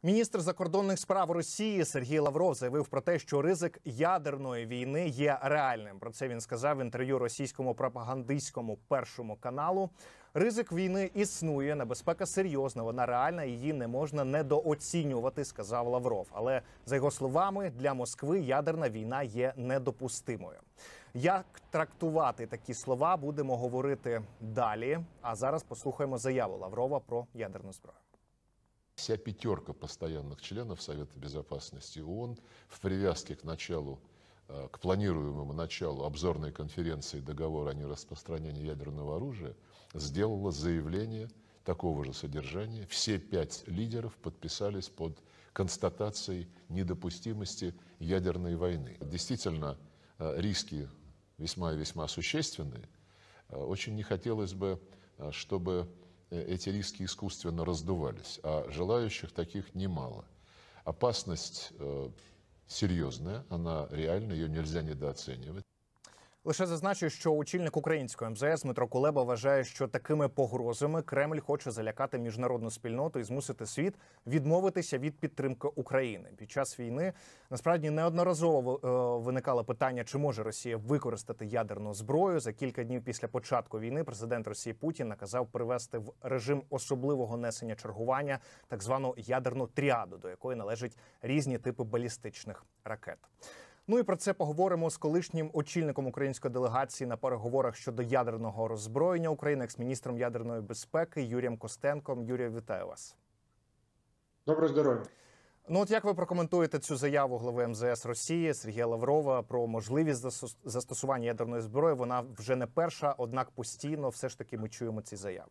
Міністр закордонних справ Росії Сергій Лавров заявив про те, що ризик ядерної війни є реальним. Про це він сказав в інтерв'ю російському пропагандистському Першому каналу. Ризик війни існує, небезпека серйозна, вона реальна, її не можна недооцінювати, сказав Лавров. Але, за його словами, для Москви ядерна війна є недопустимою. Як трактувати такі слова, будемо говорити далі. А зараз послухаємо заяву Лаврова про ядерну зброю. Вся пятерка постоянных членов Совета Безопасности ООН в привязке к планируемому началу обзорной конференции договора о нераспространении ядерного оружия сделала заявление такого же содержания. Все 5 лидеров подписались под констатацией недопустимости ядерной войны. Действительно, риски весьма и весьма существенные. Очень не хотелось бы, чтобы эти риски искусственно раздувались, а желающих таких немало. Опасность серьезная, она реальна, ее нельзя недооценивать. Лише зазначу, що очільник української МЗС Дмитро Кулеба вважає, що такими погрозами Кремль хоче залякати міжнародну спільноту і змусити світ відмовитися від підтримки України. Під час війни, насправді, неодноразово виникало питання, чи може Росія використати ядерну зброю. За кілька днів після початку війни президент Росії Путін наказав привести в режим особливого несення чергування так звану ядерну тріаду, до якої належать різні типи балістичних ракет. Ну і про це поговоримо з колишнім очільником української делегації на переговорах щодо ядерного роззброєння України, екс-міністром ядерної безпеки Юрієм Костенком. Юрій, вітаю вас. Доброго здоров'я. Ну от як ви прокоментуєте цю заяву глави МЗС Росії Сергія Лаврова про можливість застосування ядерної зброї? Вона вже не перша, однак постійно все ж таки ми чуємо ці заяви.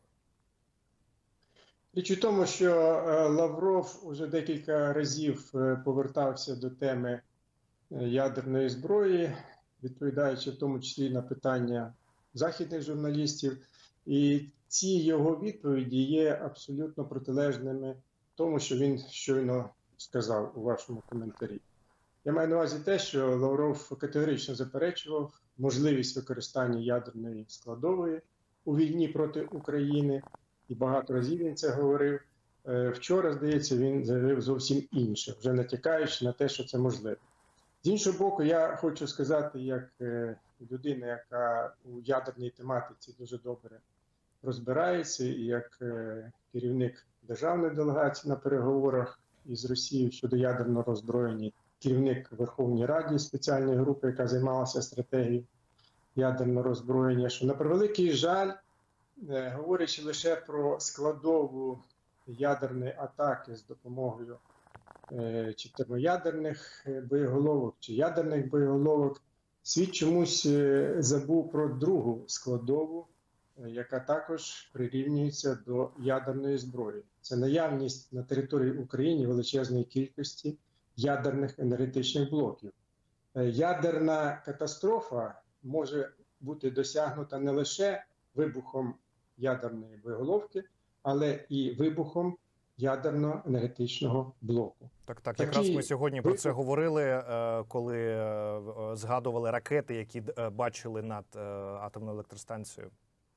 Річ у тому, що Лавров уже декілька разів повертався до теми ядерної зброї, відповідаючи в тому числі на питання західних журналістів. І ці його відповіді є абсолютно протилежними тому, що він щойно сказав у вашому коментарі. Я маю на увазі те, що Лавров категорично заперечував можливість використання ядерної складової у війні проти України, і багато разів він це говорив. Вчора, здається, він заявив зовсім інше, вже натякаючи на те, що це можливо. З іншого боку, я хочу сказати, як людина, яка у ядерній тематиці дуже добре розбирається, і як керівник державної делегації на переговорах із Росією щодо ядерного роззброєння, керівник Верховній Раді спеціальної групи, яка займалася стратегією ядерного роззброєння, що на превеликий жаль, говорячи лише про складову ядерної атаки з допомогою чи термоядерних боєголовок, чи ядерних боєголовок, світ чомусь забув про другу складову, яка також прирівнюється до ядерної зброї. Це наявність на території України величезної кількості ядерних енергетичних блоків. Ядерна катастрофа може бути досягнута не лише вибухом ядерної боєголовки, але і вибухом ядерно-енергетичного блоку. Так, якраз ми сьогодні про це говорили, коли згадували ракети, які бачили над атомною електростанцією.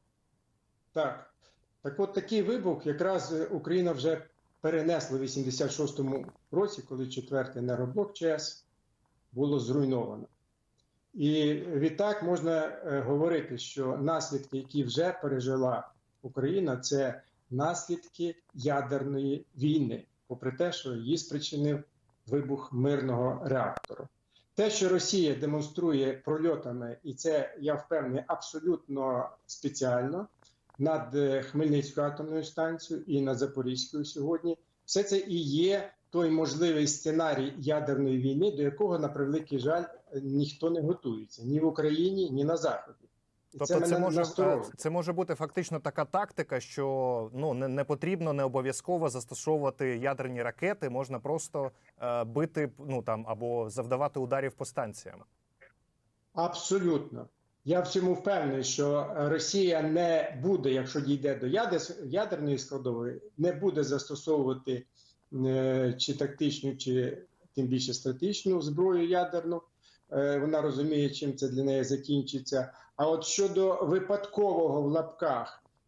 Так от такий вибух якраз Україна вже перенесла в 86-му році, коли 4-й енергоблок ЧАЕС було зруйновано. І відтак можна говорити, що наслідки, які вже пережила Україна, це наслідки ядерної війни, попри те, що її спричинив вибух мирного реактору. Те, що Росія демонструє прольотами, і це, я впевнений, абсолютно спеціально, над Хмельницькою атомною станцією і над Запорізькою сьогодні, все це і є той можливий сценарій ядерної війни, до якого, на превеликий жаль, ніхто не готується, ні в Україні, ні на Заході. Тобто це може бути фактично така тактика, що не потрібно, не обов'язково застосовувати ядерні ракети, можна просто бити або завдавати ударів по станціям. Абсолютно. Я в цьому впевнений, що Росія не буде, якщо дійде до ядерної складової, не буде застосовувати чи тактичну, чи тим більше стратегічну зброю ядерну. Вона розуміє, чим це для неї закінчиться. А от щодо випадкового в лапках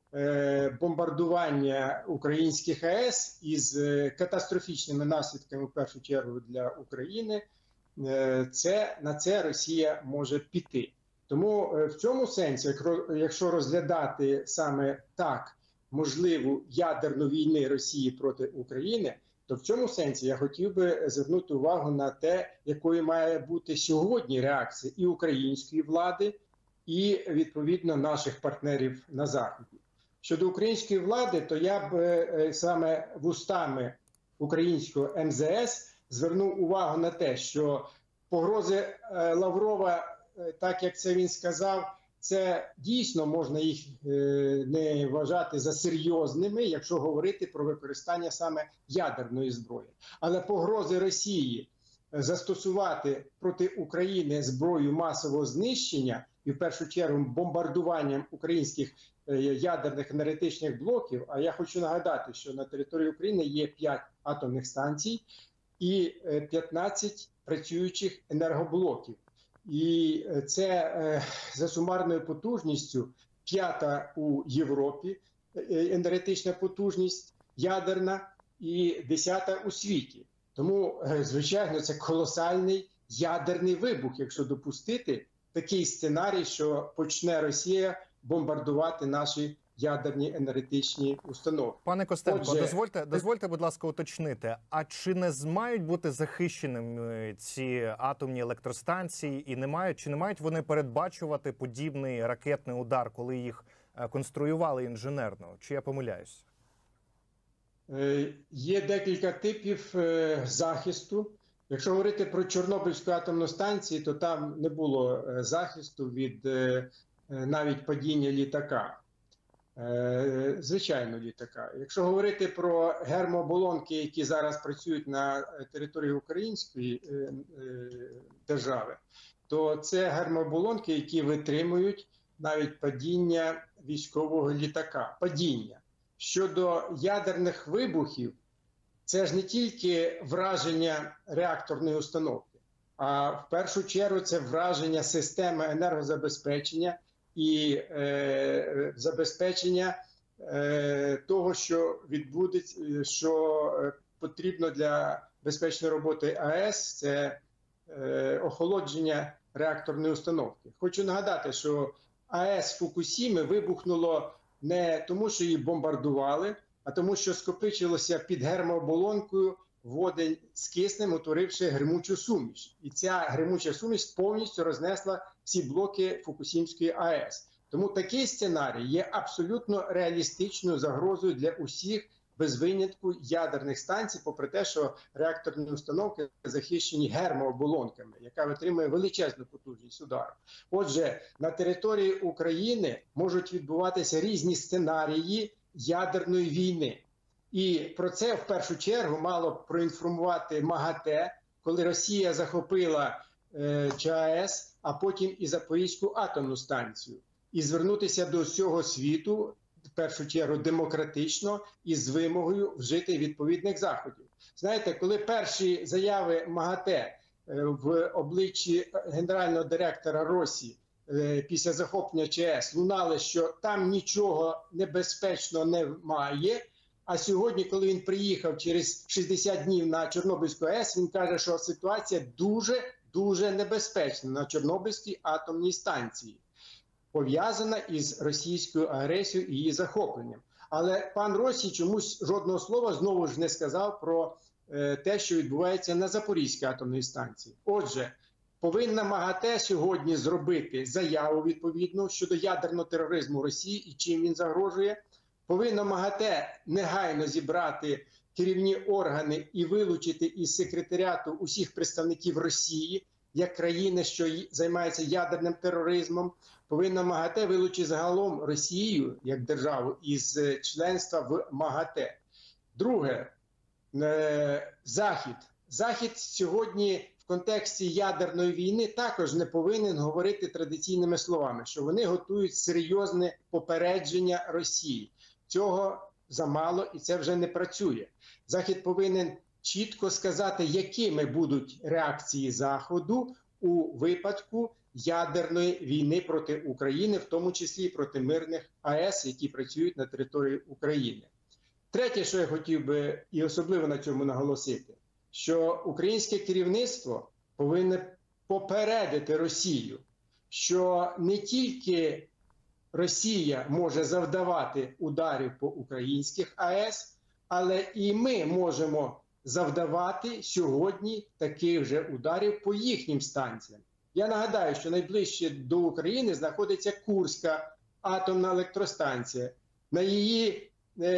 бомбардування українських АЕС із катастрофічними наслідками, в першу чергу, для України, на це Росія може піти. Тому в цьому сенсі, якщо розглядати саме так можливу ядерну війну Росії проти України, то в цьому сенсі я хотів би звернути увагу на те, якою має бути сьогодні реакція і української влади, і, відповідно, наших партнерів на Заході. Щодо української влади, то я б саме вустами українського МЗС звернув увагу на те, що погрози Лаврова, так як це він сказав, це дійсно можна їх не вважати за серйозними, якщо говорити про використання саме ядерної зброї. Але погрози Росії застосувати проти України зброю масового знищення і в першу чергу бомбардуванням українських ядерних енергетичних блоків, а я хочу нагадати, що на території України є 5 атомних станцій і 15 працюючих енергоблоків. І це за сумарною потужністю 5-та у Європі енергетична потужність ядерна і 10-та у світі. Тому, звичайно, це колосальний ядерний вибух, якщо допустити такий сценарій, що почне Росія бомбардувати наші ядерні енергетичні установи. Пане Костенко, дозвольте, будь ласка, уточнити, а чи не мають бути захищеними ці атомні електростанції і чи не мають вони передбачувати подібний ракетний удар, коли їх конструювали інженерно? Чи я помиляюсь? Є декілька типів захисту. Якщо говорити про Чорнобильську атомну станцію, то там не було захисту від навіть падіння літака. Звичайно, літака. Якщо говорити про гермооболонки, які зараз працюють на території української держави, то це гермооболонки, які витримують навіть падіння військового літака. Падіння. Щодо ядерних вибухів, це ж не тільки враження реакторної установки, а в першу чергу це враження системи енергозабезпечення і забезпечення того, що відбудеться, що потрібно для безпечної роботи АЕС, це охолодження реакторної установки. Хочу нагадати, що АЕС Фукусіми вибухнуло не тому, що її бомбардували, а тому, що скопичилося під гермооболонкою водень з киснем, утворивши гримучу суміш. І ця гримуча суміш повністю рознесла всі блоки Фукусімської АЕС. Тому такий сценарій є абсолютно реалістичною загрозою для усіх, без винятку, ядерних станцій, попри те, що реакторні установки захищені гермооболонками, яка витримує величезну потужність удару. Отже, на території України можуть відбуватися різні сценарії ядерної війни. І про це в першу чергу мало проінформувати МАГАТЕ, коли Росія захопила ЧАЕС, а потім і Запорізьку атомну станцію. І звернутися до всього світу, в першу чергу демократично, із вимогою вжити відповідних заходів. Знаєте, коли перші заяви МАГАТЕ в обличчі генерального директора Росії після захоплення ЧАЕС лунали, що там нічого небезпечного немає, а сьогодні, коли він приїхав через 60 днів на Чорнобильську АЕС, він каже, що ситуація дуже небезпечна на Чорнобильській атомній станції, пов'язана із російською агресією і її захопленням. Але пан Росій чомусь жодного слова знову ж не сказав про те, що відбувається на Запорізькій атомній станції. Отже, повинна МАГАТЕ сьогодні зробити заяву відповідну щодо ядерного тероризму Росії і чим він загрожує. Повинна МАГАТЕ негайно зібрати керівні органи і вилучити із секретаріату усіх представників Росії, як країни, що займається ядерним тероризмом. Повинна МАГАТЕ вилучити загалом Росію, як державу, із членства в МАГАТЕ. Друге, Захід. Захід сьогодні в контексті ядерної війни також не повинен говорити традиційними словами, що вони готують серйозне попередження Росії. Цього замало і це вже не працює. Захід повинен чітко сказати, якими будуть реакції Заходу у випадку ядерної війни проти України, в тому числі і проти мирних АЕС, які працюють на території України. Третє, що я хотів би і особливо на цьому наголосити, що українське керівництво повинне попередити Росію, що не тільки Росія може завдавати ударів по українських АЕС, але і ми можемо завдавати сьогодні таких же ударів по їхнім станціям. Я нагадаю, що найближче до України знаходиться Курська атомна електростанція. На її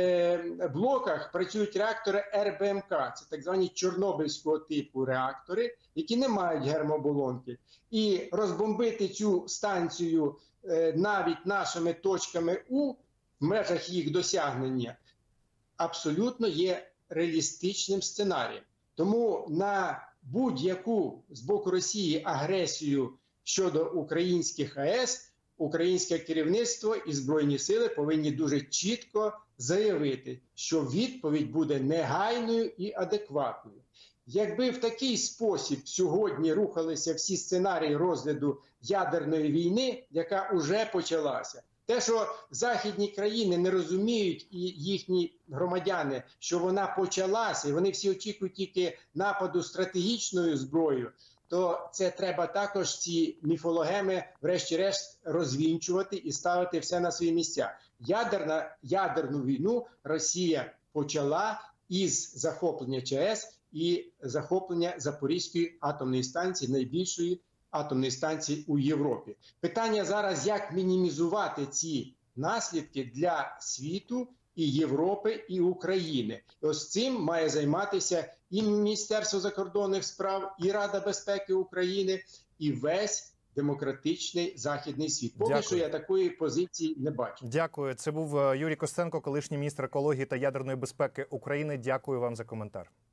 блоках працюють реактори РБМК, це так звані чорнобильського типу реактори, які не мають гермооболонки. І розбомбити цю станцію навіть нашими точками У в межах їх досягнення абсолютно є реалістичним сценарієм. Тому на будь-яку з боку Росії агресію щодо українських АЕС українське керівництво і Збройні сили повинні дуже чітко заявити, що відповідь буде негайною і адекватною. Якби в такий спосіб сьогодні рухалися всі сценарії розгляду ядерної війни, яка вже почалася, те, що західні країни не розуміють і їхні громадяни, що вона почалася, і вони всі очікують тільки нападу стратегічною зброєю, то це треба також ці міфологеми врешті-решт розвінчувати і ставити все на свої місця. Ядерну війну Росія почала із захоплення ЧАЕС і захоплення Запорізької атомної станції, найбільшої атомної станції у Європі. Питання зараз, як мінімізувати ці наслідки для світу і Європи, і України. І ось цим має займатися і Міністерство закордонних справ, і Рада безпеки України, і весь демократичний західний світ. Поки що я такої позиції не бачу. Дякую. Це був Юрій Костенко, колишній міністр екології та ядерної безпеки України. Дякую вам за коментар.